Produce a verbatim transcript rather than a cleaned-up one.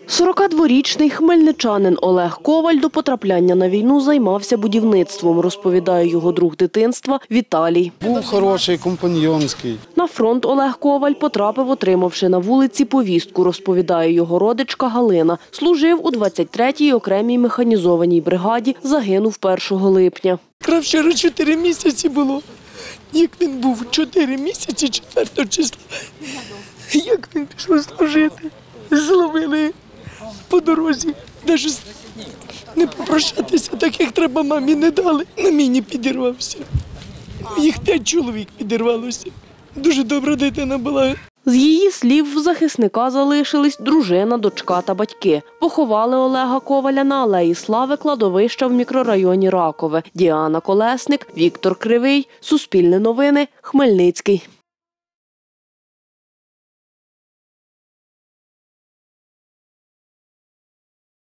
сорокадворічний хмельничанин Олег Коваль до потрапляння на війну займався будівництвом, розповідає його друг дитинства Віталій. Був хороший, компаньйонський. На фронт Олег Коваль потрапив, отримавши на вулиці повістку, розповідає його родичка Галина. Служив у двадцять третій окремій механізованій бригаді, загинув першого липня. Вчора чотири місяці було, як він був, чотири місяці четвертого числа, як він пішов служити. Зловили по дорозі, навіть не попрощатися, так як треба мамі не дали, на міні підірвався. Їх п'ять чоловік підірвалося. Дуже добра дитина була. З її слів, в захисника залишились дружина, дочка та батьки. Поховали Олега Коваля на Алеї Слави кладовища в мікрорайоні Ракове. Діана Колесник, Віктор Кривий, Суспільне новини, Хмельницький.